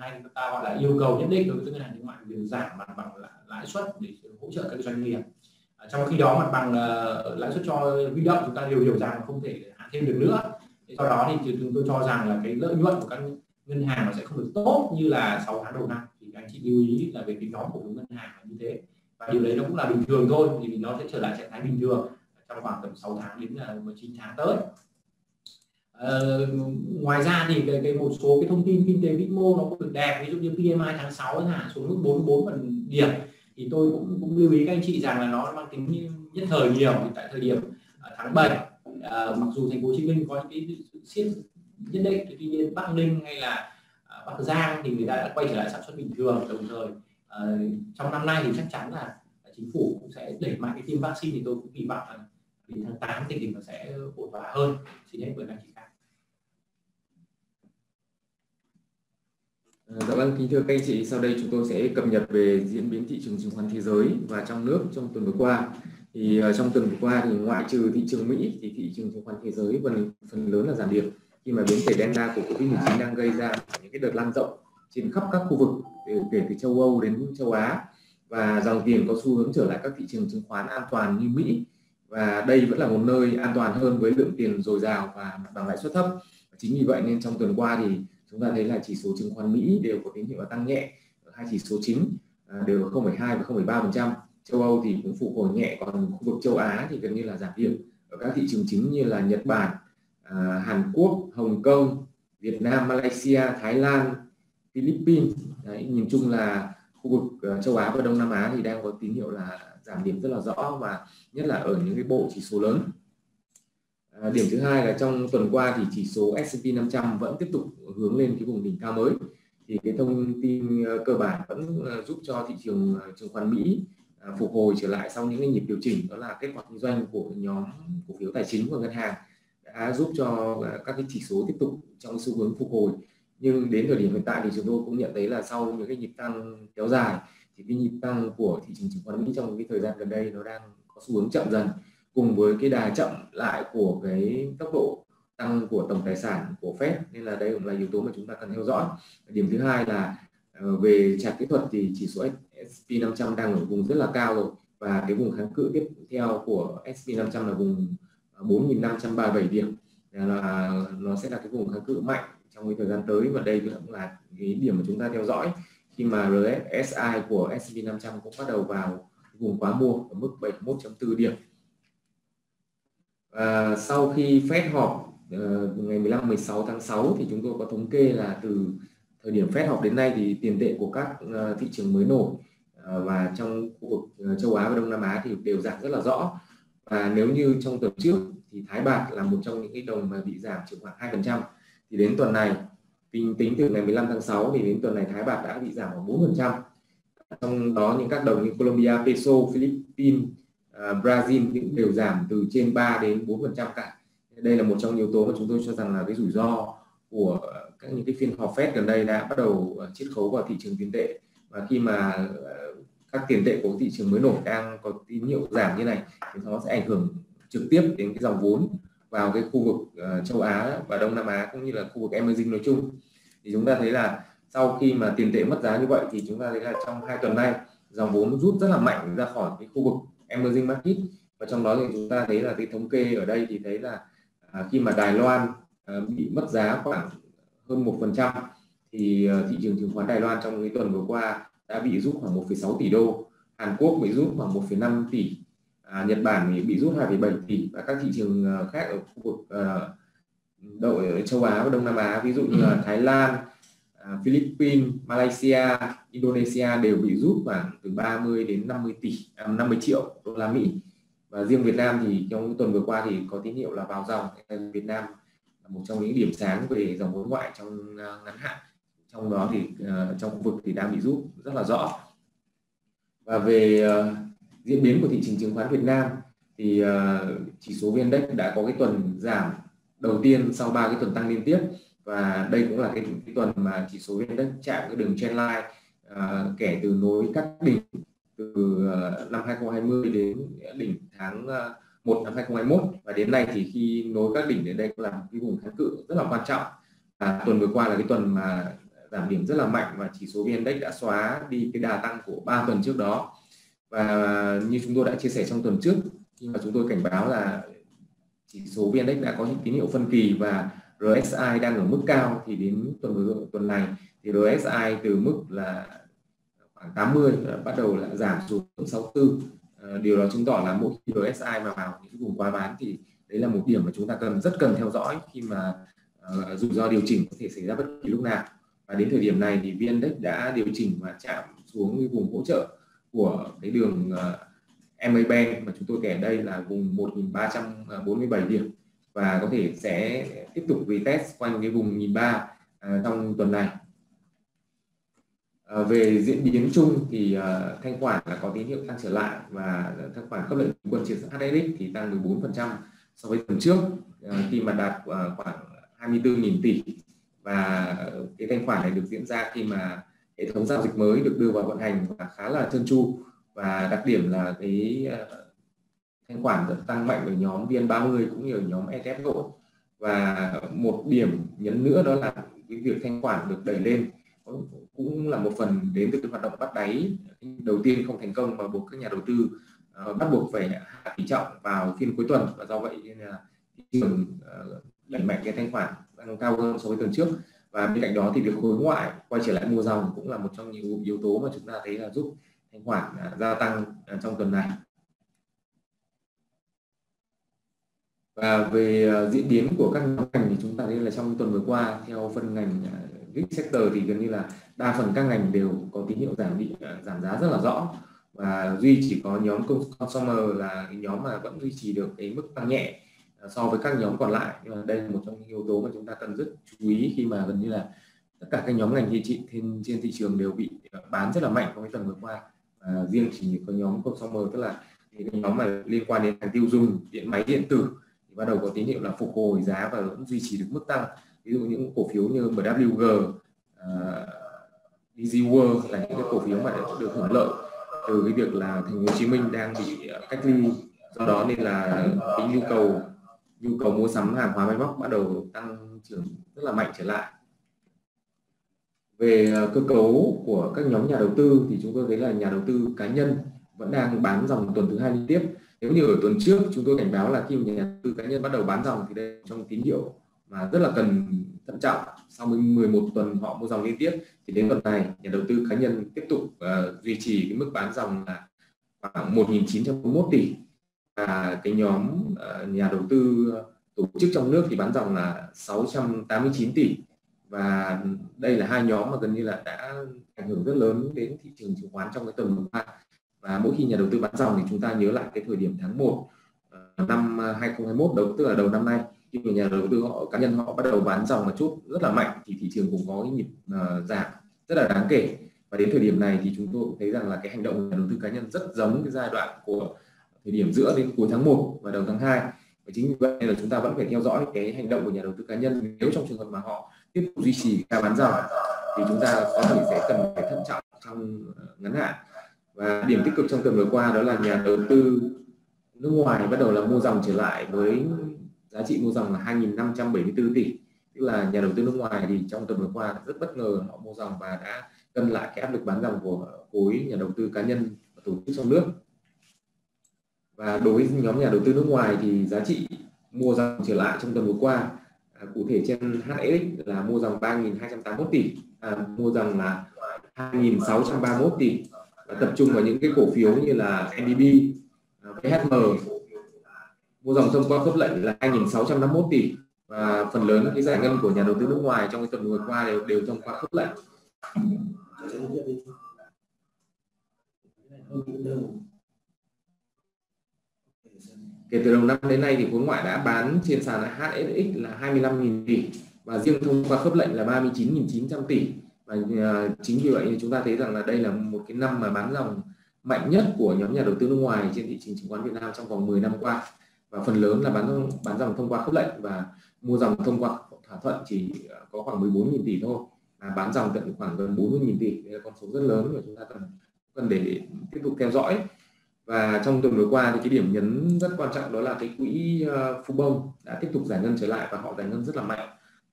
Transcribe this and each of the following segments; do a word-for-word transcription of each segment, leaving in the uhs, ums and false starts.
hay người ta gọi là yêu cầu nhất định đối với ngân hàng thương mại việc giảm mặt bằng lãi suất để hỗ trợ các doanh nghiệp. À, trong khi đó mặt bằng uh, lãi suất cho huy động chúng ta đều hiểu rằng không thể hạ thêm được nữa. Do đó thì chúng tôi cho rằng là cái lợi nhuận của các ngân hàng nó sẽ không được tốt như là sáu tháng đầu năm. Thì anh chị lưu ý là về cái nhóm cổ phiếu ngân hàng là như thế, và điều đấy nó cũng là bình thường thôi, thì nó sẽ trở lại trạng thái bình thường trong khoảng tầm sáu tháng đến là chín tháng tới. Uh, ngoài ra thì cái, cái một số cái thông tin kinh tế vĩ mô nó cũng được đẹp, ví dụ như pê em i tháng sáu hạ xuống mức bốn mươi bốn phần điểm, thì tôi cũng, cũng lưu ý các anh chị rằng là nó mang tính nhất thời nhiều. Thì tại thời điểm uh, tháng bảy, uh, mặc dù thành phố Hồ Chí Minh có những cái sự siết nhất định, tuy nhiên Bắc Ninh hay là uh, Bắc Giang thì người ta đã quay trở lại sản xuất bình thường. Đồng thời uh, trong năm nay thì chắc chắn là chính phủ cũng sẽ đẩy mạnh cái tiêm vaccine, thì tôi cũng kỳ vọng là đến tháng tám tình hình nó sẽ ổn thỏa hơn. Xin hết với anh chị khác. Dạ vâng, kính thưa các anh chị, sau đây chúng tôi sẽ cập nhật về diễn biến thị trường chứng khoán thế giới và trong nước trong tuần vừa qua. Thì uh, trong tuần vừa qua thì ngoại trừ thị trường Mỹ thì thị trường chứng khoán thế giới phần phần lớn là giảm điểm, khi mà biến thể Delta của Covid mười chín đang gây ra những cái đợt lan rộng trên khắp các khu vực kể từ châu Âu đến châu Á, và dòng tiền có xu hướng trở lại các thị trường chứng khoán an toàn như Mỹ, và đây vẫn là một nơi an toàn hơn với lượng tiền dồi dào và mặt bằng lãi suất thấp. Chính vì vậy nên trong tuần qua thì chúng ta thấy là chỉ số chứng khoán Mỹ đều có tín hiệu tăng nhẹ, hai chỉ số chính đều không phẩy hai và không phẩy ba phần trăm. Châu Âu thì cũng phục hồi nhẹ, còn khu vực châu Á thì gần như là giảm điểm ở các thị trường chính như là Nhật Bản, Hàn Quốc, Hồng Kông, Việt Nam, Malaysia, Thái Lan, Philippines. Đấy, nhìn chung là khu vực châu Á và Đông Nam Á thì đang có tín hiệu là giảm điểm rất là rõ, và nhất là ở những cái bộ chỉ số lớn. À, điểm thứ hai là trong tuần qua thì chỉ số ét and pê năm trăm vẫn tiếp tục hướng lên cái vùng đỉnh cao mới. Thì cái thông tin cơ bản vẫn giúp cho thị trường chứng khoán Mỹ phục hồi trở lại sau những cái nhịp điều chỉnh, đó là kết quả kinh doanh của nhóm cổ phiếu tài chính và ngân hàng đã giúp cho các cái chỉ số tiếp tục trong xu hướng phục hồi. Nhưng đến thời điểm hiện tại thì chúng tôi cũng nhận thấy là sau những cái nhịp tăng kéo dài thì cái nhịp tăng của thị trường chứng khoán Mỹ trong cái thời gian gần đây nó đang có xu hướng chậm dần, cùng với cái đà chậm lại của cái tốc độ tăng của tổng tài sản của Fed, nên là đây cũng là yếu tố mà chúng ta cần theo dõi. Điểm thứ hai là về chart kỹ thuật thì chỉ số ét and pê năm trăm đang ở vùng rất là cao rồi, và cái vùng kháng cự tiếp theo của ét and pê năm trăm là vùng bốn nghìn năm trăm ba mươi bảy điểm, là nó sẽ là cái vùng kháng cự mạnh trong cái thời gian tới, và đây cũng là cái điểm mà chúng ta theo dõi khi mà rờ ét i của ét and pê năm trăm cũng bắt đầu vào vùng quá mua ở mức bảy mươi mốt phẩy bốn điểm. À, sau khi Fed họp uh, ngày mười lăm mười sáu tháng sáu thì chúng tôi có thống kê là từ thời điểm Fed họp đến nay thì tiền tệ của các uh, thị trường mới nổi uh, và trong khu vực uh, châu Á và Đông Nam Á thì đều giảm rất là rõ. Và nếu như trong tuần trước thì Thái Bạt là một trong những cái đồng mà bị giảm chỉ khoảng hai phần trăm, thì đến tuần này tính tính từ ngày mười lăm tháng sáu thì đến tuần này Thái Bạt đã bị giảm khoảng bốn phần trăm. Trong đó những các đồng như Colombia Peso, Philippines, Uh, Brazil cũng đều giảm từ trên ba đến bốn phần trăm cả. Đây là một trong yếu tố mà chúng tôi cho rằng là cái rủi ro của các những cái phiên họp Fed gần đây đã bắt đầu chiết khấu vào thị trường tiền tệ, và khi mà uh, các tiền tệ của thị trường mới nổi đang có tín hiệu giảm như này thì nó sẽ ảnh hưởng trực tiếp đến cái dòng vốn vào cái khu vực uh, châu Á và Đông Nam Á cũng như là khu vực emerging nói chung. Thì chúng ta thấy là sau khi mà tiền tệ mất giá như vậy thì chúng ta thấy là trong hai tuần nay dòng vốn rút rất là mạnh ra khỏi cái khu vực emerging market, và trong đó thì chúng ta thấy là cái thống kê ở đây thì thấy là à, khi mà Đài Loan à, bị mất giá khoảng hơn một phần trăm thì à, thị trường chứng khoán Đài Loan trong cái tuần vừa qua đã bị rút khoảng một phẩy sáu tỷ đô, Hàn Quốc bị rút khoảng một phẩy năm tỷ, à, Nhật Bản thì bị rút hai phẩy bảy tỷ, và các thị trường khác ở khu vực à, đội châu Á và Đông Nam Á ví dụ như là Thái Lan, à, Philippines, Malaysia, Indonesia đều bị rút khoảng từ ba mươi đến năm mươi tỷ, à, năm mươi triệu đô la Mỹ. Và riêng Việt Nam thì trong tuần vừa qua thì có tín hiệu là vào dòng. Việt Nam là một trong những điểm sáng về dòng vốn ngoại trong uh, ngắn hạn, trong đó thì uh, trong khu vực thì đang bị rút rất là rõ. Và về uh, diễn biến của thị trường chứng khoán Việt Nam thì uh, chỉ số vê en-Index đã có cái tuần giảm đầu tiên sau ba cái tuần tăng liên tiếp, và đây cũng là cái, cái tuần mà chỉ số vê en-Index chạm cái đường trendline uh, kể từ nối các đỉnh từ uh, năm hai không hai không đến đỉnh tháng uh, một năm hai không hai mốt, và đến nay thì khi nối các đỉnh đến đây cũng là một cái vùng kháng cự rất là quan trọng. À, tuần vừa qua là cái tuần mà giảm điểm rất là mạnh và chỉ số vê en Index đã xóa đi cái đà tăng của ba tuần trước đó. Và như chúng tôi đã chia sẻ trong tuần trước, khi mà chúng tôi cảnh báo là chỉ số vê en Index đã có những tín hiệu phân kỳ và rờ ét i đang ở mức cao, thì đến tuần tuần này thì rờ ét i từ mức là khoảng tám mươi bắt đầu là giảm xuống sáu mươi tư. À, điều đó chứng tỏ là mỗi khi rờ ét i mà vào những vùng quá bán thì đấy là một điểm mà chúng ta cần rất cần theo dõi, khi mà uh, rủi ro điều chỉnh có thể xảy ra bất kỳ lúc nào. Và đến thời điểm này thì vê en Index đã điều chỉnh và chạm xuống cái vùng hỗ trợ của cái đường uh, em a Band mà chúng tôi kể đây là vùng một nghìn ba trăm bốn mươi bảy điểm, và có thể sẽ tiếp tục retest quanh cái vùng một nghìn ba trăm uh, trong tuần này. À, về diễn biến chung thì uh, thanh khoản là có tín hiệu tăng trở lại, và thanh khoản khớp lệnh bình quân trên hát ét ích thì tăng mười bốn phần trăm so với tuần trước, uh, khi mà đạt uh, khoảng hai mươi tư nghìn tỷ. Và cái thanh khoản này được diễn ra khi mà hệ thống giao dịch mới được đưa vào vận hành và khá là trơn tru, và đặc điểm là cái uh, thanh khoản tăng mạnh ở nhóm vê en ba mươi cũng như ở nhóm e tê ép nội. Và một điểm nhấn nữa đó là cái việc thanh khoản được đẩy lên cũng là một phần đến từ cái hoạt động bắt đáy đầu tiên không thành công, và buộc các nhà đầu tư uh, bắt buộc phải hạ tỷ trọng vào phiên cuối tuần, và do vậy nên là thị trường uh, đẩy mạnh cái thanh khoản tăng cao hơn so với tuần trước. Và bên cạnh đó thì việc khối ngoại quay trở lại mua dòng cũng là một trong những yếu tố mà chúng ta thấy là giúp thanh khoản uh, gia tăng uh, trong tuần này. Và về uh, diễn biến của các nhóm ngành thì chúng ta thấy là trong tuần vừa qua, theo phân ngành uh, giê i xê sector thì gần như là đa phần các ngành đều có tín hiệu giảm bị uh, giảm giá rất là rõ, và duy chỉ có nhóm consumer là cái nhóm mà vẫn duy trì được cái mức tăng nhẹ uh, so với các nhóm còn lại. Nhưng mà đây là một trong những yếu tố mà chúng ta cần rất chú ý, khi mà gần như là tất cả các nhóm ngành thị trị trên, trên thị trường đều bị uh, bán rất là mạnh trong cái tuần vừa qua. Uh, riêng chỉ có nhóm consumer, tức là cái nhóm mà liên quan đến hàng tiêu dùng, điện máy điện tử, bắt đầu có tín hiệu là phục hồi giá và vẫn duy trì được mức tăng. Ví dụ những cổ phiếu như bê vê giê, uh, đê giê World là những cái cổ phiếu mà được hưởng lợi từ cái việc là thành phố Hồ Chí Minh đang bị cách ly, do đó nên là cái nhu cầu nhu cầu mua sắm hàng hóa máy móc bắt đầu tăng trưởng rất là mạnh trở lại. Về cơ cấu của các nhóm nhà đầu tư thì chúng tôi thấy là nhà đầu tư cá nhân vẫn đang bán dòng tuần thứ hai liên tiếp. Nếu như ở tuần trước chúng tôi cảnh báo là khi mà nhà đầu tư cá nhân bắt đầu bán dòng thì đây là trong tín hiệu mà rất là cần thận trọng. Sau mười một tuần họ mua dòng liên tiếp thì đến tuần này nhà đầu tư cá nhân tiếp tục uh, duy trì cái mức bán dòng là khoảng một nghìn chín trăm bốn mươi mốt tỷ, và cái nhóm uh, nhà đầu tư tổ chức trong nước thì bán dòng là sáu trăm tám mươi chín tỷ. Và đây là hai nhóm mà gần như là đã ảnh hưởng rất lớn đến thị trường chứng khoán trong cái tuần vừa qua. Và mỗi khi nhà đầu tư bán dòng thì chúng ta nhớ lại cái thời điểm tháng một năm hai không hai mốt, đầu tức là đầu năm nay, khi mà nhà đầu tư họ cá nhân họ bắt đầu bán dòng mà chốt rất là mạnh thì thị trường cũng có cái nhịp uh, giảm rất là đáng kể. Và đến thời điểm này thì chúng tôi cũng thấy rằng là cái hành động của nhà đầu tư cá nhân rất giống cái giai đoạn của thời điểm giữa đến cuối tháng một và đầu tháng hai. Và chính vì vậy nên là chúng ta vẫn phải theo dõi cái hành động của nhà đầu tư cá nhân. Nếu trong trường hợp mà họ tiếp tục duy trì ca bán dòng thì chúng ta có thể sẽ cần phải thận trọng trong ngắn hạn. Và điểm tích cực trong tuần vừa qua đó là nhà đầu tư nước ngoài bắt đầu là mua dòng trở lại với giá trị mua dòng là hai nghìn năm trăm bảy mươi tư tỷ. Tức là nhà đầu tư nước ngoài thì trong tuần vừa qua rất bất ngờ họ mua dòng và đã cân lại cái áp lực bán dòng của khối nhà đầu tư cá nhân và tổ chức trong nước. Và đối với nhóm nhà đầu tư nước ngoài thì giá trị mua dòng trở lại trong tuần vừa qua, à, cụ thể trên hát ét ích là mua dòng ba nghìn hai trăm tám mươi mốt tỷ, à, mua dòng là hai nghìn sáu trăm ba mươi mốt tỷ, và tập trung vào những cái cổ phiếu như là en đê bê, vê hát em, mua dòng thông qua khớp lệnh là hai nghìn sáu trăm năm mươi mốt tỷ. Và phần lớn cái giải ngân của nhà đầu tư nước ngoài trong cái tuần vừa qua đều đều thông qua khớp lệnh. Kể từ đầu năm đến nay thì khối ngoại đã bán trên sàn hát ét ích là hai mươi lăm nghìn tỷ, và riêng thông qua khớp lệnh là ba mươi chín nghìn chín trăm tỷ. Và uh, chính vì vậy thì chúng ta thấy rằng là đây là một cái năm mà bán dòng mạnh nhất của nhóm nhà đầu tư nước ngoài trên thị trường chứng khoán Việt Nam trong vòng mười năm qua. Và phần lớn là bán bán dòng thông qua khớp lệnh, và mua dòng thông qua thỏa thuận chỉ có khoảng mười bốn nghìn tỷ thôi, và bán dòng tận khoảng gần bốn mươi nghìn tỷ. Đây là con số rất lớn mà chúng ta cần cần để tiếp tục theo dõi. Và trong tuần vừa qua thì cái điểm nhấn rất quan trọng đó là cái quỹ uh, Phú Bông đã tiếp tục giải ngân trở lại, và họ giải ngân rất là mạnh.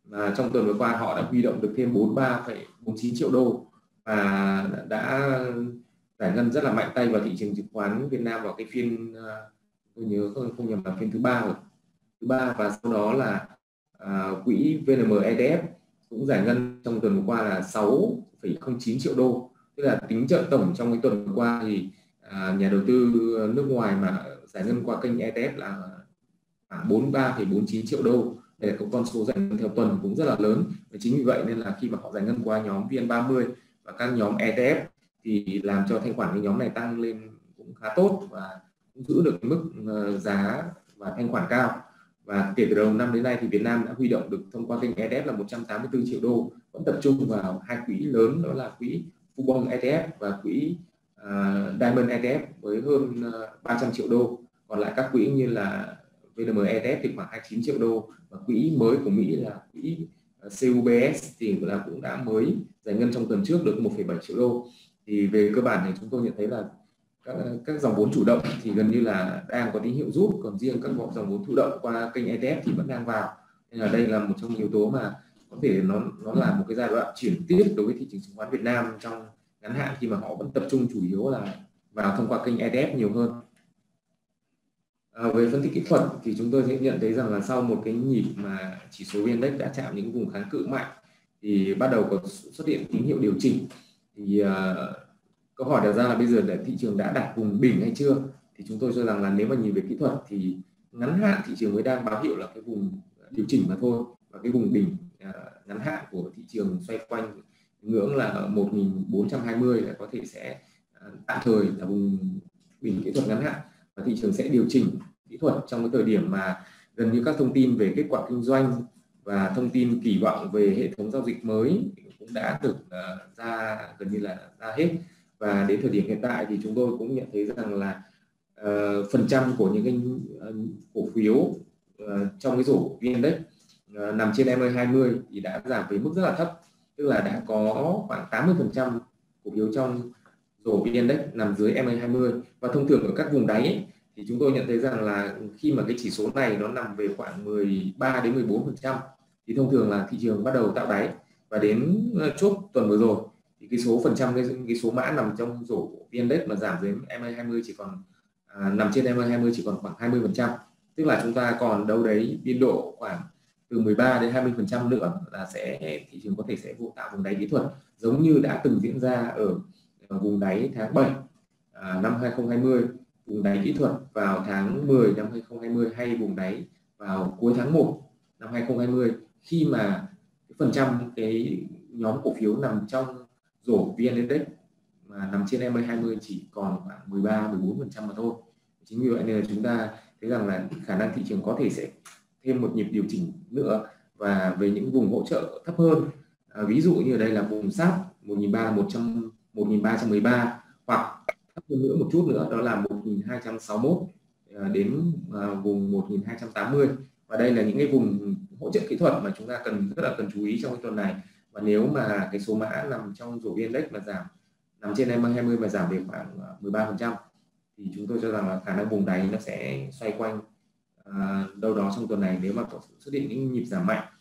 mà trong tuần vừa qua họ đã huy động được thêm bốn mươi ba phẩy bốn mươi chín triệu đô và đã giải ngân rất là mạnh tay vào thị trường chứng khoán Việt Nam vào cái phiên, tôi nhớ không, không nhầm là phiên thứ ba rồi thứ ba và sau đó là uh, quỹ vê en em e tê ép cũng giải ngân trong tuần vừa qua là sáu phẩy không chín triệu đô. Tức là tính trợ tổng trong cái tuần vừa qua thì uh, nhà đầu tư nước ngoài mà giải ngân qua kênh e tê ép là khoảng bốn mươi ba phẩy bốn mươi chín triệu đô. Đây là con số giải ngân theo tuần cũng rất là lớn, và chính vì vậy nên là khi mà họ giải ngân qua nhóm vê en ba mươi và các nhóm e tê ép thì làm cho thanh khoản cái nhóm này tăng lên cũng khá tốt và cũng giữ được cái mức uh, giá và thanh khoản cao. Và kể từ đầu năm đến nay thì Việt Nam đã huy động được thông qua kênh e tê ép là một trăm tám mươi tư triệu đô, vẫn tập trung vào hai quỹ lớn, đó là quỹ Fubon e tê ép và quỹ uh, Diamond e tê ép với hơn uh, ba trăm triệu đô. Còn lại các quỹ như là vê en em e tê ép thì khoảng hai mươi chín triệu đô, và quỹ mới của Mỹ là quỹ uh, xê u bê ét thì là cũng đã mới giải ngân trong tuần trước được một phẩy bảy triệu đô. Thì về cơ bản thì chúng tôi nhận thấy là các, các dòng vốn chủ động thì gần như là đang có tín hiệu rút, còn riêng các dòng vốn thụ động qua kênh e tê ép thì vẫn đang vào. Nên là đây là một trong những yếu tố mà có thể nó nó là một cái giai đoạn chuyển tiếp đối với thị trường chứng khoán Việt Nam trong ngắn hạn, khi mà họ vẫn tập trung chủ yếu là vào thông qua kênh e tê ép nhiều hơn. À, về phân tích kỹ thuật thì chúng tôi sẽ nhận thấy rằng là sau một cái nhịp mà chỉ số vê en-Index đã chạm những vùng kháng cự mạnh thì bắt đầu có xuất hiện tín hiệu điều chỉnh. Thì uh, câu hỏi đặt ra là bây giờ là thị trường đã đạt vùng đỉnh hay chưa? Thì chúng tôi cho rằng là nếu mà nhìn về kỹ thuật thì ngắn hạn thị trường mới đang báo hiệu là cái vùng điều chỉnh mà thôi, và cái vùng đỉnh uh, ngắn hạn của thị trường xoay quanh ngưỡng là một nghìn bốn trăm hai mươi là có thể sẽ uh, tạm thời là vùng đỉnh kỹ thuật ngắn hạn, và thị trường sẽ điều chỉnh kỹ thuật trong cái thời điểm mà gần như các thông tin về kết quả kinh doanh và thông tin kỳ vọng về hệ thống giao dịch mới cũng đã được uh, ra gần như là ra hết. Và đến thời điểm hiện tại thì chúng tôi cũng nhận thấy rằng là uh, phần trăm của những cái uh, cổ phiếu uh, trong cái rổ vê en-Index uh, nằm trên em a hai mươi thì đã giảm về mức rất là thấp, tức là đã có khoảng tám mươi phần trăm cổ phiếu trong rổ vê en-Index nằm dưới em a hai mươi. Và thông thường ở các vùng đáy ấy, thì chúng tôi nhận thấy rằng là khi mà cái chỉ số này nó nằm về khoảng mười ba đến mười bốn phần trăm thì thông thường là thị trường bắt đầu tạo đáy, và đến chốt tuần vừa rồi thì cái số phần trăm cái, cái số mã nằm trong rổ vê en-Index mà giảm dưới em a hai mươi chỉ còn à, nằm trên em a hai mươi chỉ còn khoảng hai mươi phần trăm, tức là chúng ta còn đâu đấy biên độ khoảng từ mười ba đến hai mươi phần trăm nữa là sẽ thị trường có thể sẽ vụ tạo vùng đáy kỹ thuật, giống như đã từng diễn ra ở, ở vùng đáy tháng bảy à, năm hai không hai không, vùng đáy kỹ thuật vào tháng mười năm hai không hai không, hay vùng đáy vào cuối tháng một năm hai không hai không, khi mà cái phần trăm cái nhóm cổ phiếu nằm trong rổ vê en-Index mà nằm trên em a hai mươi chỉ còn khoảng mười ba mười bốn phần trăm mà thôi. Chính vì vậy nên là chúng ta thấy rằng là khả năng thị trường có thể sẽ thêm một nhịp điều chỉnh nữa, và về những vùng hỗ trợ thấp hơn, à, ví dụ như ở đây là vùng sát một nghìn ba trăm mười ba, hoặc thấp hơn nữa một chút nữa đó là một nghìn hai trăm sáu mươi mốt đến vùng một nghìn hai trăm tám mươi. Và đây là những cái vùng hỗ trợ kỹ thuật mà chúng ta cần rất là cần chú ý trong cái tuần này. Và nếu mà cái số mã nằm trong rổ vê en-Index mà giảm nằm trên em a hai mươi mà giảm về khoảng mười ba phần trăm thì chúng tôi cho rằng là khả năng vùng đáy nó sẽ xoay quanh à, đâu đó trong tuần này nếu mà có xuất hiện những nhịp giảm mạnh.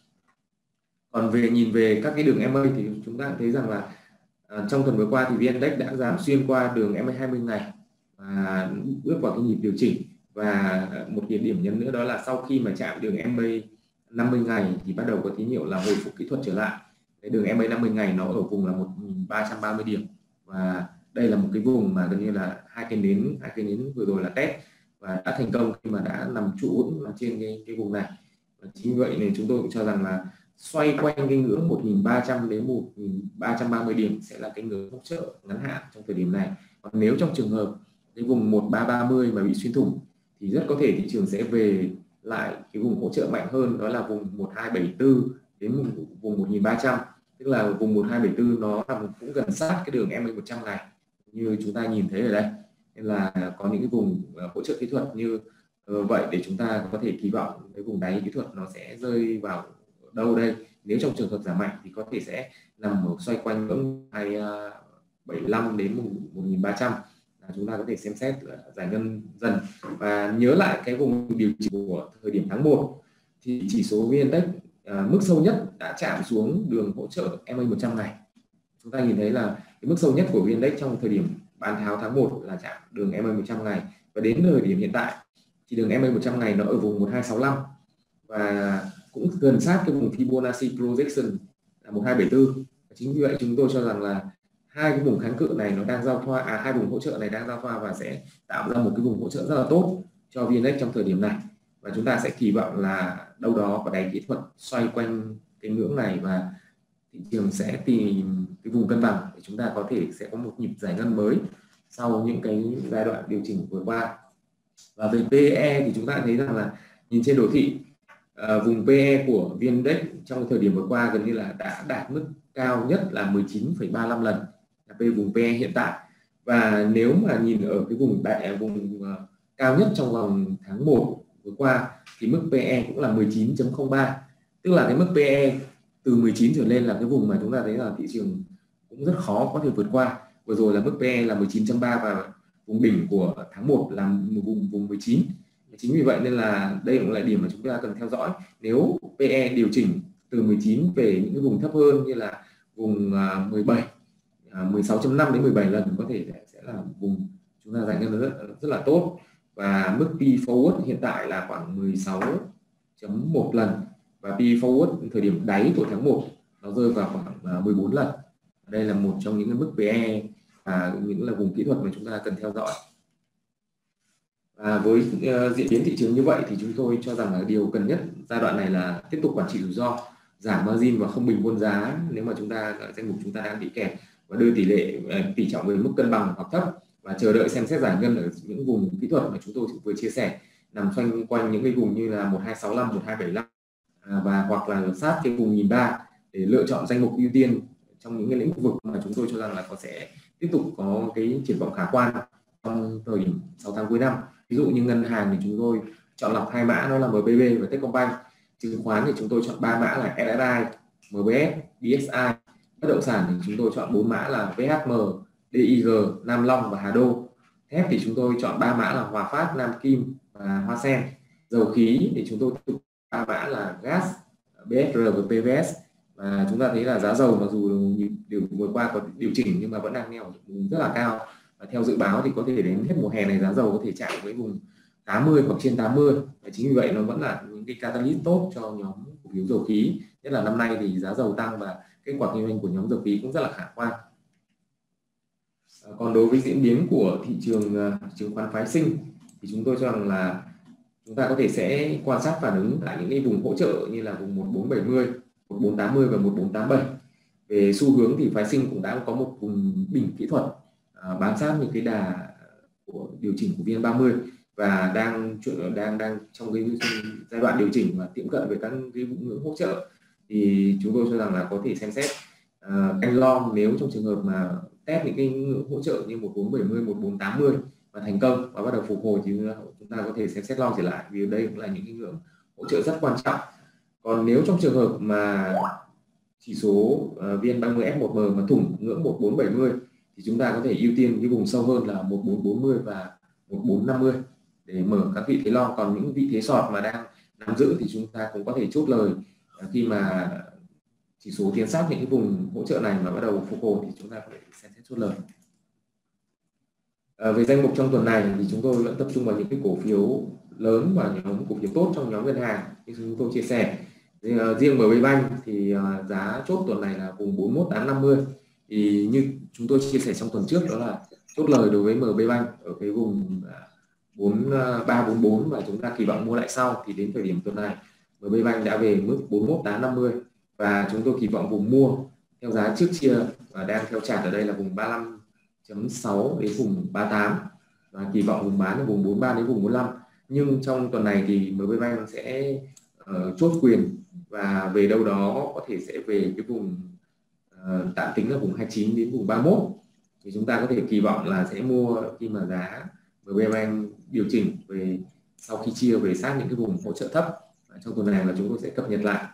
Còn về nhìn về các cái đường em a thì chúng ta thấy rằng là à, trong tuần vừa qua thì vê en-Index đã giảm xuyên qua đường em a hai mươi ngày và bước vào cái nhịp điều chỉnh. Và một cái điểm nhấn nữa đó là sau khi mà chạm đường em a năm mươi ngày thì bắt đầu có tín hiệu là hồi phục kỹ thuật trở lại. Cái đường em a năm mươi ngày nó ở vùng là một nghìn ba trăm ba mươi điểm, và đây là một cái vùng mà gần như là hai cây nến hai cây nến vừa rồi là test và đã thành công khi mà đã nằm trụ vững trên cái cái vùng này. Và chính vì vậy nên chúng tôi cũng cho rằng là xoay quanh cái ngưỡng một nghìn ba trăm đến một nghìn ba trăm ba mươi điểm sẽ là cái ngưỡng hỗ trợ ngắn hạn trong thời điểm này. Còn nếu trong trường hợp cái vùng một nghìn ba trăm ba mươi mà bị xuyên thủng thì rất có thể thị trường sẽ về lại cái vùng hỗ trợ mạnh hơn, đó là vùng một nghìn hai trăm bảy mươi tư đến vùng một nghìn ba trăm, tức là vùng một nghìn hai trăm bảy mươi tư nó nằm cũng gần sát cái đường em a một trăm này như chúng ta nhìn thấy ở đây. Nên là có những cái vùng hỗ trợ kỹ thuật như vậy để chúng ta có thể kỳ vọng cái vùng đáy kỹ thuật nó sẽ rơi vào đâu đây. Nếu trong trường hợp giảm mạnh thì có thể sẽ nằm ở xoay quanh ngưỡng hai trăm bảy mươi lăm đến một nghìn ba trăm, là chúng ta có thể xem xét giải ngân dần. Và nhớ lại cái vùng điều chỉnh của thời điểm tháng một thì chỉ số vê en-Index à, mức sâu nhất đã chạm xuống đường hỗ trợ em a một trăm ngày. Chúng ta nhìn thấy là cái mức sâu nhất của vê en-Index trong thời điểm bán tháo tháng một là chạm đường em a một trăm ngày, và đến thời điểm hiện tại thì đường em a một trăm ngày nó ở vùng một hai sáu lăm và cũng gần sát cái vùng Fibonacci projection là một hai bảy tư. Chính vì vậy chúng tôi cho rằng là hai cái vùng kháng cự này nó đang giao thoa, à, hai vùng hỗ trợ này đang giao thoa và sẽ tạo ra một cái vùng hỗ trợ rất là tốt cho vê en-Index trong thời điểm này, và chúng ta sẽ kỳ vọng là đâu đó có đáy kỹ thuật xoay quanh cái ngưỡng này và thị trường sẽ tìm cái vùng cân bằng để chúng ta có thể sẽ có một nhịp giải ngân mới sau những cái giai đoạn điều chỉnh vừa qua. Và về pê e thì chúng ta thấy rằng là nhìn trên đồ thị, à, vùng pê e của vê en-Index trong thời điểm vừa qua gần như là đã đạt mức cao nhất là mười chín phẩy ba lăm lần là về vùng pê e hiện tại. Và nếu mà nhìn ở cái vùng đại vùng uh, cao nhất trong vòng tháng một vừa qua thì mức pê e cũng là mười chín phẩy không ba, tức là cái mức pê e từ mười chín trở lên là cái vùng mà chúng ta thấy là thị trường cũng rất khó có thể vượt qua. Vừa rồi là mức pê e là mười chín phẩy ba và vùng đỉnh của tháng một là một vùng vùng mười chín. Chính vì vậy nên là đây cũng là điểm mà chúng ta cần theo dõi. Nếu pê e điều chỉnh từ mười chín về những cái vùng thấp hơn như là vùng mười bảy, mười sáu phẩy năm đến mười bảy lần có thể sẽ là vùng chúng ta giải ngân rất, rất là tốt. Và mức P forward hiện tại là khoảng mười sáu phẩy một lần và P forward thời điểm đáy của tháng một nó rơi vào khoảng mười bốn lần. Đây là một trong những cái mức pê e và những là vùng kỹ thuật mà chúng ta cần theo dõi. Và với uh, diễn biến thị trường như vậy thì chúng tôi cho rằng là điều cần nhất giai đoạn này là tiếp tục quản trị rủi ro, giảm margin và không bình quân giá nếu mà chúng ta danh mục chúng ta đang bị kẹt, và đưa tỷ lệ uh, tỷ trọng về mức cân bằng hoặc thấp và chờ đợi xem xét giải ngân ở những vùng kỹ thuật mà chúng tôi vừa chia sẻ, nằm xoay quanh những cái vùng như là một hai sáu lăm, một hai bảy lăm à, và hoặc là sát cái vùng một nghìn ba trăm để lựa chọn danh mục ưu tiên trong những cái lĩnh vực mà chúng tôi cho rằng là có sẽ tiếp tục có cái triển vọng khả quan trong thời điểm sáu tháng cuối năm. Ví dụ như ngân hàng thì chúng tôi chọn lọc hai mã, đó là em bê bê và Techcombank. Chứng khoán thì chúng tôi chọn ba mã là ét ét i, em bê ét, bê ét i. Bất động sản thì chúng tôi chọn bốn mã là vê hát em, đê i giê, Nam Long và Hà Đô. Thép thì chúng tôi chọn ba mã là Hòa Phát, Nam Kim và Hoa Sen. Dầu khí thì chúng tôi chọn ba mã là gas, bê ét rờ và pê vê ét. Và chúng ta thấy là giá dầu mặc dù điều vừa qua có điều chỉnh nhưng mà vẫn đang neo rất là cao. Và theo dự báo thì có thể đến hết mùa hè này giá dầu có thể chạm với vùng tám mươi hoặc trên tám mươi. Và chính vì vậy nó vẫn là những cái catalyst tốt cho nhóm cổ phiếu dầu khí. Nhất là năm nay thì giá dầu tăng và kết quả kinh doanh của nhóm dầu khí cũng rất là khả quan. À, còn đối với diễn biến của thị trường uh, chứng khoán phái sinh thì chúng tôi cho rằng là chúng ta có thể sẽ quan sát phản ứng tại những cái vùng hỗ trợ như là vùng một bốn bảy mươi, một bốn tám mươi và một bốn tám bảy. Về xu hướng thì phái sinh cũng đã có một vùng đỉnh kỹ thuật à, bám sát những cái đà của điều chỉnh của vê en ba mươi và đang đang đang trong cái giai đoạn điều chỉnh và tiệm cận với các cái ngưỡng hỗ trợ, thì chúng tôi cho rằng là có thể xem xét uh, canh long nếu trong trường hợp mà test những cái ngưỡng hỗ trợ như một bốn bảy mươi, một bốn tám mươi và thành công và bắt đầu phục hồi thì chúng ta có thể xem xét long trở lại, vì đây cũng là những cái ngưỡng hỗ trợ rất quan trọng. Còn nếu trong trường hợp mà chỉ số uh, vê en ba mươi ép một em mà thủng ngưỡng một bốn bảy mươi thì chúng ta có thể ưu tiên cái vùng sâu hơn là một bốn bốn mươi và một bốn năm mươi để mở các vị thế long. Còn những vị thế sọt mà đang nắm giữ thì chúng ta cũng có thể chốt lời khi mà chỉ số tiến sát những cái vùng hỗ trợ này mà bắt đầu phục hồi thì chúng ta có thể xem xét chốt lời. À, về danh mục trong tuần này thì chúng tôi vẫn tập trung vào những cái cổ phiếu lớn và nhóm cổ phiếu tốt trong nhóm ngân hàng như chúng tôi chia sẻ. Riêng em bê Bank thì giá chốt tuần này là vùng bốn mươi mốt tám trăm năm mươi. Thì như chúng tôi chia sẻ trong tuần trước đó là chốt lời đối với em bê Bank ở cái vùng bốn ba bốn bốn và chúng ta kỳ vọng mua lại sau, thì đến thời điểm tuần này em bê Bank đã về mức bốn mươi mốt tám trăm năm mươi và chúng tôi kỳ vọng vùng mua theo giá trước chia và đang theo chart ở đây là vùng ba mươi lăm chấm sáu đến vùng ba mươi tám và kỳ vọng vùng bán ở vùng bốn mươi ba đến vùng bốn mươi lăm. Nhưng trong tuần này thì em bê Bank sẽ uh, chốt quyền và về đâu đó có thể sẽ về cái vùng uh, tạm tính là vùng hai mươi chín đến vùng ba mươi mốt, thì chúng ta có thể kỳ vọng là sẽ mua khi mà giá em bê Bank điều chỉnh về sau khi chia về sát những cái vùng hỗ trợ thấp. Và trong tuần này là chúng tôi sẽ cập nhật lại.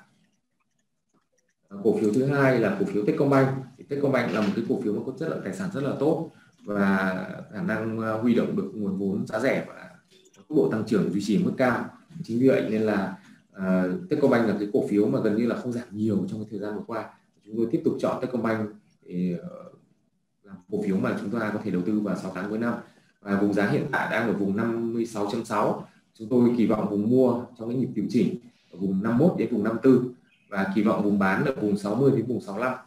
Uh, cổ phiếu thứ hai là cổ phiếu Techcombank. Thì Techcombank là một cái cổ phiếu mà có chất lượng tài sản rất là tốt và khả năng uh, huy động được nguồn vốn giá rẻ và tốc độ tăng trưởng duy trì mức cao. Chính vì vậy nên là À, Techcombank là cái cổ phiếu mà gần như là không giảm nhiều trong cái thời gian vừa qua. Chúng tôi tiếp tục chọn Techcombank để uh, làm cổ phiếu mà chúng ta có thể đầu tư vào sáu tháng cuối năm. Và vùng giá hiện tại đang ở vùng năm mươi sáu chấm sáu. Chúng tôi kỳ vọng vùng mua trong cái nhịp điều chỉnh ở vùng năm mươi mốt đến vùng năm mươi tư và kỳ vọng vùng bán ở vùng sáu mươi đến vùng sáu mươi lăm.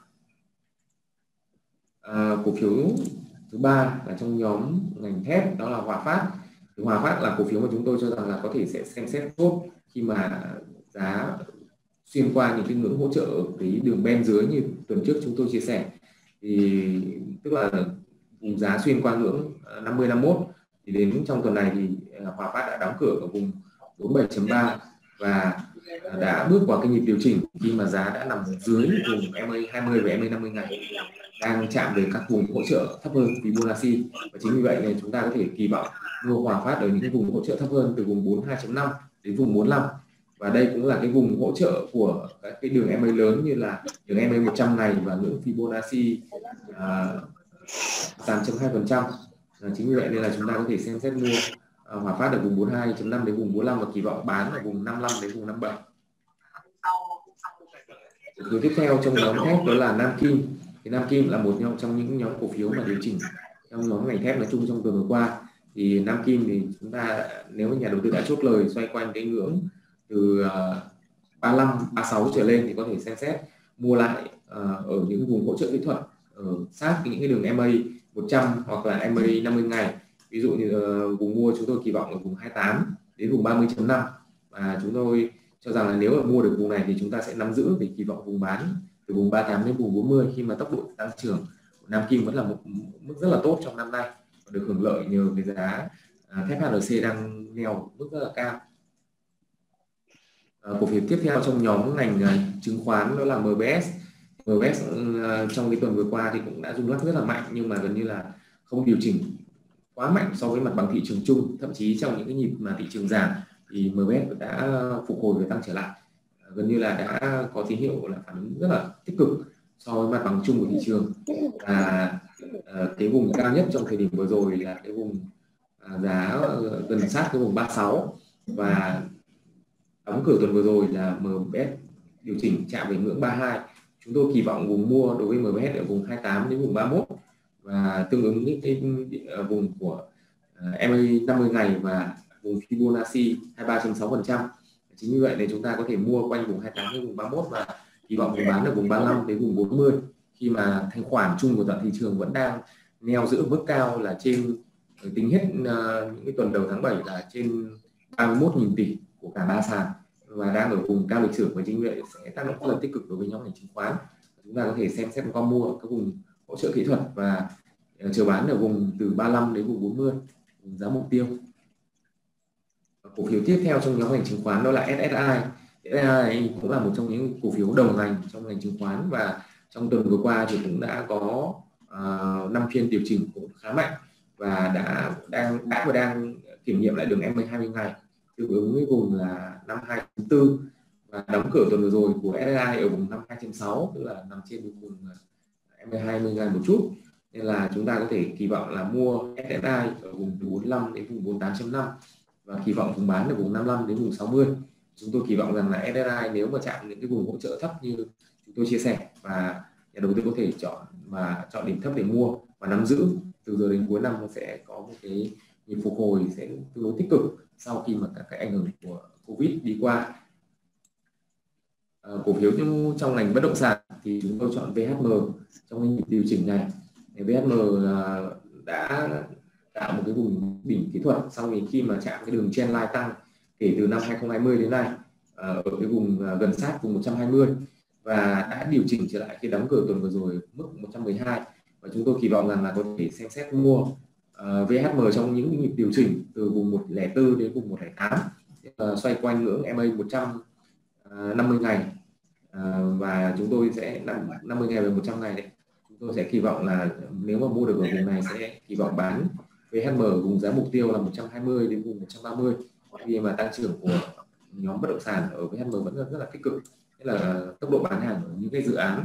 À, cổ phiếu thứ ba là trong nhóm ngành thép, đó là Hòa Phát. Thì Hòa Phát là cổ phiếu mà chúng tôi cho rằng là có thể sẽ xem xét tốt khi mà giá xuyên qua những cái ngưỡng hỗ trợ ở cái đường ben dưới như tuần trước chúng tôi chia sẻ. Thì tức là vùng giá xuyên qua ngưỡng năm mươi năm mươi mốt, thì đến trong tuần này thì Hòa Phát đã đóng cửa ở vùng bốn mươi bảy chấm ba và đã bước vào cái nhịp điều chỉnh khi mà giá đã nằm dưới vùng e em a hai mươi và e em a năm mươi ngày, đang chạm về các vùng hỗ trợ thấp hơn Fibonacci. Và chính vì vậy nên chúng ta có thể kỳ vọng mua Hòa Phát ở những cái vùng hỗ trợ thấp hơn từ vùng bốn mươi hai chấm năm đến vùng bốn mươi lăm. Và đây cũng là cái vùng hỗ trợ của các cái đường e em a lớn như là đường e em a một trăm ngày và ngưỡng Fibonacci uh, tám phẩy hai phần trăm. Chính vì vậy nên là chúng ta có thể xem xét mua uh, Hòa Phát ở vùng bốn mươi hai chấm năm đến vùng bốn mươi lăm và kỳ vọng bán ở vùng năm mươi lăm đến vùng năm mươi bảy. Cổ phiếu tiếp theo trong nhóm thép đó là Nam Kim. Thì Nam Kim là một trong những nhóm cổ phiếu mà điều chỉnh trong nhóm ngành thép nói chung trong tuần vừa qua. Thì Nam Kim thì chúng ta, nếu nhà đầu tư đã chốt lời xoay quanh cái ngưỡng từ ba mươi lăm, ba mươi sáu trở lên thì có thể xem xét mua lại ở những vùng hỗ trợ kỹ thuật ở sát những cái đường e em a một trăm hoặc là e em a năm mươi ngày. Ví dụ như vùng mua chúng tôi kỳ vọng ở vùng hai mươi tám đến vùng ba mươi chấm năm, và chúng tôi cho rằng là nếu mà mua được vùng này thì chúng ta sẽ nắm giữ để kỳ vọng vùng bán từ vùng ba mươi tám đến vùng bốn mươi, khi mà tốc độ tăng trưởng của Nam Kim vẫn là một mức rất là tốt trong năm nay và được hưởng lợi nhờ cái giá thép hát lờ xê đang neo mức rất là cao. À, cổ phiếu tiếp theo trong nhóm ngành uh, chứng khoán đó là em bê ét. em bê ét uh, trong cái tuần vừa qua thì cũng đã rung lắc rất là mạnh, nhưng mà gần như là không điều chỉnh quá mạnh so với mặt bằng thị trường chung. Thậm chí trong những cái nhịp mà thị trường giảm thì em bê ét đã phục hồi và tăng trở lại, uh, gần như là đã có tín hiệu là phản ứng rất là tích cực so với mặt bằng chung của thị trường. Và uh, cái vùng cao nhất trong thời điểm vừa rồi là cái vùng uh, giá uh, gần sát cái vùng ba mươi sáu, và đóng cửa tuần vừa rồi là em bê ét điều chỉnh chạm về ngưỡng ba mươi hai. Chúng tôi kỳ vọng vùng mua đối với em bê ét ở vùng hai mươi tám đến vùng ba mươi mốt và tương ứng những cái vùng của e em a năm mươi ngày và vùng Fibonacci hai mươi ba phẩy sáu phần trăm. Chính vì vậy nên chúng ta có thể mua quanh vùng hai mươi tám đến vùng ba mươi mốt và kỳ vọng vùng bán ở vùng ba mươi lăm đến vùng bốn mươi, khi mà thanh khoản chung của toàn thị trường vẫn đang neo giữ mức cao là trên, tính hết uh, những cái tuần đầu tháng bảy là trên ba mươi mốt nghìn tỷ của cả ba sàn và đang ở vùng cao lịch sử, và chính vì vậy sẽ tác động rất là tích cực đối với nhóm ngành chứng khoán. Chúng ta có thể xem xét có mua ở các vùng hỗ trợ kỹ thuật và chờ bán ở vùng từ ba mươi lăm đến vùng bốn mươi, vùng giá mục tiêu. Cổ phiếu tiếp theo trong nhóm ngành chứng khoán đó là ét ét i. ét ét i cũng là một trong những cổ phiếu đầu ngành trong ngành chứng khoán, và trong tuần vừa qua thì cũng đã có uh, năm phiên điều chỉnh cũng khá mạnh và đã đang đã và đang kiểm nghiệm lại đường e em a hai mươi ngày tương ứng với vùng là năm mươi hai chấm bốn, và đóng cửa tuần vừa rồi của ét ét i ở vùng năm mươi hai chấm sáu, tức là nằm trên vùng e em a hai mươi ngày một chút, nên là chúng ta có thể kỳ vọng là mua ét ét i ở vùng từ bốn mươi lăm đến vùng bốn mươi tám chấm năm và kỳ vọng vùng bán ở vùng năm mươi lăm đến vùng sáu mươi. Chúng tôi kỳ vọng rằng là ét ét i nếu mà chạm những cái vùng hỗ trợ thấp như chúng tôi chia sẻ, và nhà đầu tư có thể chọn và chọn điểm thấp để mua và nắm giữ, từ giờ đến cuối năm nó sẽ có một cái nhịp phục hồi sẽ tương đối tích cực sau khi mà các cái ảnh hưởng của Covid đi qua. À, cổ phiếu trong ngành bất động sản thì chúng tôi chọn vê hát em trong nhịp điều chỉnh này. vê hát em là đã tạo một cái vùng đỉnh kỹ thuật sau khi mà chạm cái đường trendline tăng kể từ năm hai không hai không đến nay ở cái vùng gần sát vùng một trăm hai mươi, và đã điều chỉnh trở lại khi đóng cửa tuần vừa rồi mức một trăm mười hai, và chúng tôi kỳ vọng rằng là có thể xem xét mua uh, vê hát em trong những nhịp điều chỉnh từ vùng một không bốn đến vùng một không tám, uh, xoay quanh ngưỡng e em a một trăm năm mươi ngày, uh, và chúng tôi sẽ năm mươi ngày và một trăm ngày đấy. Chúng tôi sẽ kỳ vọng là nếu mà mua được ở vùng này sẽ kỳ vọng bán vê hát em vùng giá mục tiêu là một trăm hai mươi đến vùng một trăm ba mươi, khi mà tăng trưởng của nhóm bất động sản ở vê hát em vẫn rất, rất là tích cực, tức là tốc độ bán hàng ở những cái dự án.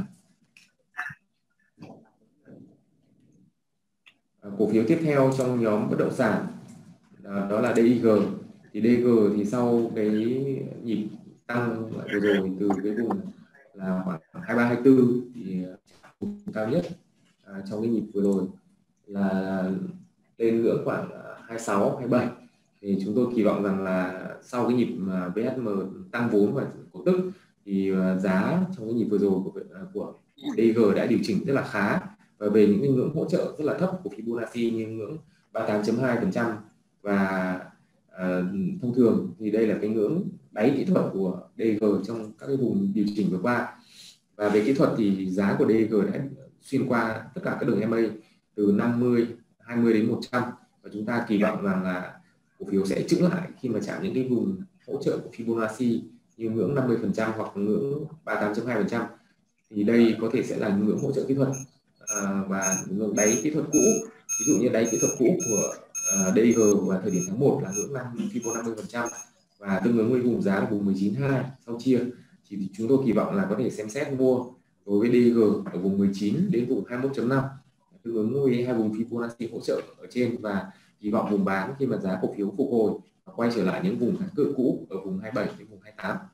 Cổ phiếu tiếp theo trong nhóm bất động sản đó, đó là đê i giê. Thì đê i giê thì sau cái nhịp tăng vừa rồi từ cái vùng là khoảng hai ba hai tư thì vùng cao nhất à, trong cái nhịp vừa rồi là lên ngưỡng khoảng hai sáu hai bảy, thì chúng tôi kỳ vọng rằng là sau cái nhịp mà vê ét em tăng vốn và cổ tức thì giá trong cái nhịp vừa rồi của của đê i giê đã điều chỉnh rất là khá và về những cái ngưỡng hỗ trợ rất là thấp của Fibonacci như ngưỡng ba mươi tám phẩy hai phần trăm và uh, thông thường thì đây là cái ngưỡng đáy kỹ thuật của đê i giê trong các cái vùng điều chỉnh vừa qua. Và về kỹ thuật thì giá của đê i giê đã xuyên qua tất cả các đường em a từ năm mươi, hai mươi đến một trăm, và chúng ta kỳ vọng rằng là cổ phiếu sẽ chững lại khi mà chạm những cái vùng hỗ trợ của Fibonacci như ngưỡng năm mươi phần trăm hoặc ngưỡng ba mươi tám phẩy hai phần trăm. Thì đây có thể sẽ là ngưỡng hỗ trợ kỹ thuật à, và ngưỡng đáy kỹ thuật cũ. Ví dụ như đáy kỹ thuật cũ của uh, đê i giê vào thời điểm tháng một là ngưỡng năm Fibonacci năm mươi phần trăm và tương ứng với vùng giá là vùng mười chín phẩy hai. Sau chia thì chúng tôi kỳ vọng là có thể xem xét mua đối với đê i giê ở vùng mười chín đến vùng hai mươi mốt phẩy năm, tương ứng với hai vùng Fibonacci hỗ trợ ở trên, và kỳ vọng vùng bán khi mà giá cổ phiếu phục hồi và quay trở lại những vùng kháng cự cũ ở vùng hai mươi bảy đến vùng hai mươi tám.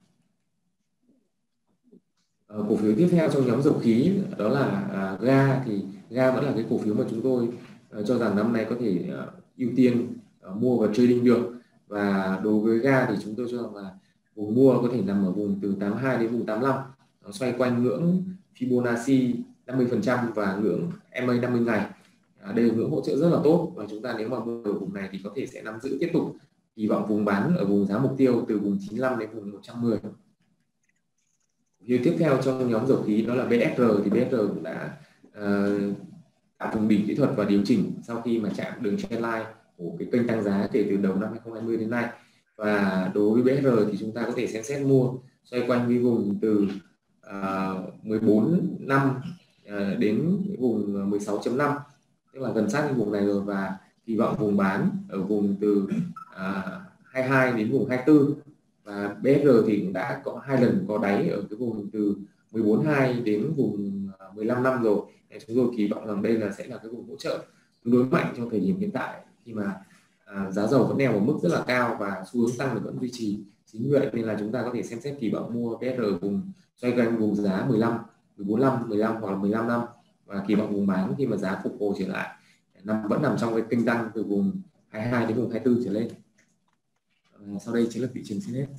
Uh, cổ phiếu tiếp theo trong nhóm dầu khí đó là uh, ga. Thì ga vẫn là cái cổ phiếu mà chúng tôi uh, cho rằng năm nay có thể uh, ưu tiên uh, mua và trading được. Và đối với ga thì chúng tôi cho rằng là vùng mua có thể nằm ở vùng từ tám mươi hai đến vùng tám mươi lăm, nó xoay quanh ngưỡng Fibonacci năm mươi phần trăm và ngưỡng em a năm mươi ngày. Uh, đây là ngưỡng hỗ trợ rất là tốt và chúng ta nếu mà mua ở vùng này thì có thể sẽ nắm giữ tiếp tục. Kỳ vọng vùng bán ở vùng giá mục tiêu từ vùng chín mươi lăm đến vùng một trăm mười. Như tiếp theo trong nhóm dầu khí đó là bê ét rờ. Thì bê ét rờ cũng đã uh, tạo vùng đỉnh kỹ thuật và điều chỉnh sau khi mà chạm đường trendline của cái kênh tăng giá kể từ đầu năm hai không hai không đến nay. Và đối với bê ét rờ thì chúng ta có thể xem xét mua xoay quanh cái vùng từ uh, mười bốn năm uh, đến vùng mười sáu chấm năm, tức là gần sát cái vùng này rồi, và kỳ vọng vùng bán ở vùng từ uh, hai mươi hai đến vùng hai mươi tư. Và bê ét rờ thì cũng đã có hai lần có đáy ở cái vùng từ mười bốn phẩy hai đến vùng mười lăm năm rồi. Chúng tôi kỳ vọng rằng đây là sẽ là cái vùng hỗ trợ tương đối mạnh trong thời điểm hiện tại khi mà à, giá dầu vẫn neo ở mức rất là cao và xu hướng tăng vẫn duy trì. Chính vì vậy nên là chúng ta có thể xem xét kỳ vọng mua bê ét rờ vùng xoay quanh vùng giá mười lăm, mười bốn lăm, mười lăm hoặc là mười lăm năm, và kỳ vọng vùng bán khi mà giá phục hồi trở lại nằm vẫn nằm trong cái kênh tăng từ vùng hai mươi hai đến vùng hai mươi tư trở lên. Sau đây chính là thị trường xin hết.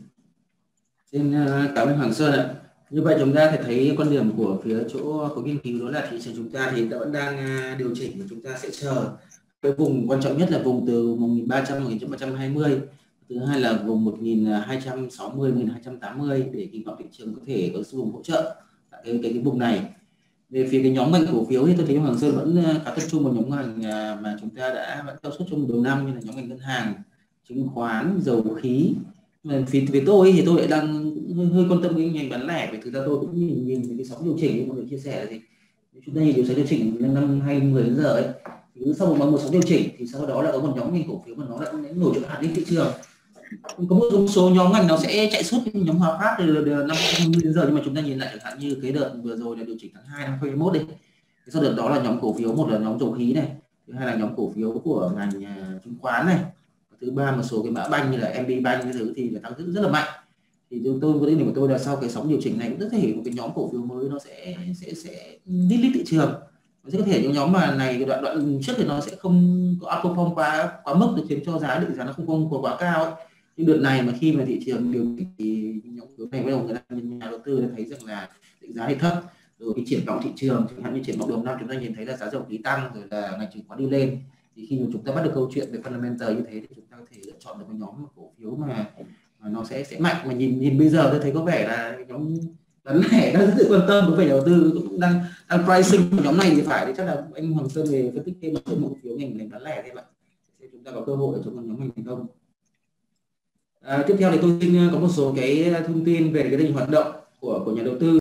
Xin cảm ơn Hoàng Sơn ạ. Như vậy chúng ta thể thấy quan điểm của phía chỗ có nghiên cứu đó là thị trường chúng ta thì vẫn đang điều chỉnh và chúng ta sẽ chờ cái vùng quan trọng nhất là vùng từ một nghìn ba trăm đến một nghìn ba trăm hai mươi, thứ hai là vùng một nghìn hai trăm sáu mươi, một nghìn hai trăm tám mươi để kỳ vọng thị trường có thể có vùng hỗ trợ tại cái, cái cái vùng này. Về phía cái nhóm ngành cổ phiếu thì tôi thấy Hoàng Sơn vẫn khá tập trung vào nhóm ngành mà chúng ta đã vẫn theo suất trong đầu năm, như là nhóm ngành ngân hàng, chứng khoán, dầu khí. Mà phía phía tôi thì tôi lại đang hơi, hơi quan tâm đến ngành bán lẻ, vì thực ra tôi cũng nhìn nhìn cái sóng điều chỉnh như mọi người chia sẻ thì chúng ta nhìn điều sóng điều chỉnh năm hai nghìn mười đến giờ ấy, thì sau một một sóng điều chỉnh thì sau đó là có một nhóm ngành cổ phiếu mà nó lại nổi trội hẳn lên thị trường. Có một số nhóm ngành nó sẽ chạy suốt, nhóm Hòa Phát từ năm hai nghìn mười đến giờ, nhưng mà chúng ta nhìn lại chẳng hạn như cái đợt vừa rồi là điều chỉnh tháng hai năm hai nghìn hai mươi mốt đi, sau đợt đó là nhóm cổ phiếu, một là nhóm dầu khí này, thứ hai là nhóm cổ phiếu của ngành uh, chứng khoán này, thứ ba một số cái mã banh như là em bê Bank cái thứ thì là tăng rất, rất là mạnh. Thì tôi tôi có định của tôi là sau cái sóng điều chỉnh này cũng có thể một cái nhóm cổ phiếu mới nó sẽ sẽ sẽ đi lên thị trường. Nó sẽ có thể những nhóm mà này đoạn đoạn trước thì nó sẽ không có outperform quá quá mức để khiến cho giá định giá nó không không quá, quá cao ấy. Nhưng đợt này mà khi mà thị trường điều chỉnh thì nhóm cổ phiếu này bắt đầu người ta nhà đầu tư thấy rằng là định giá thì thấp, rồi cái triển vọng thị trường chẳng hạn như triển vọng đầu năm chúng ta nhìn thấy là giá dầu khí tăng, rồi là ngành chứng khoán đi lên. Thì khi mà chúng ta bắt được câu chuyện về fundamental như thế thì chúng ta có thể lựa chọn được một nhóm cổ phiếu mà, mà nó sẽ sẽ mạnh. Mà nhìn nhìn bây giờ tôi thấy có vẻ là nhóm bán lẻ đang rất là quan tâm, có vẻ nhà đầu tư cũng đang đang pricing nhóm này thì phải, thì chắc là anh Hoàng Sơn về phân tích thêm một cổ phiếu ngành ngành bán lẻ thêm ạ, để chúng ta có cơ hội ở trong nhóm ngành thành công. À, tiếp theo thì tôi xin có một số cái thông tin về cái tình hình hoạt động của của nhà đầu tư.